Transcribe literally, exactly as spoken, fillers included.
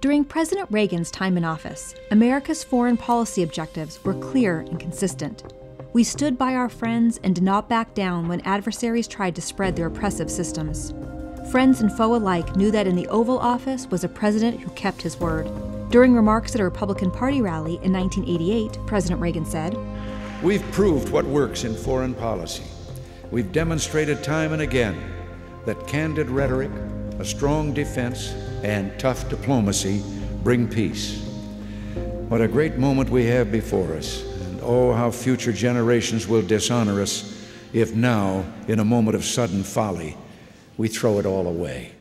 During President Reagan's time in office, America's foreign policy objectives were clear and consistent. We stood by our friends and did not back down when adversaries tried to spread their oppressive systems. Friends and foe alike knew that in the Oval Office was a president who kept his word. During remarks at a Republican Party rally in nineteen eighty-eight, President Reagan said, "We've proved what works in foreign policy. We've demonstrated time and again that candid rhetoric, a strong defense, and tough diplomacy bring peace. What a great moment we have before us, and oh, how future generations will dishonor us if now, in a moment of sudden folly, we throw it all away."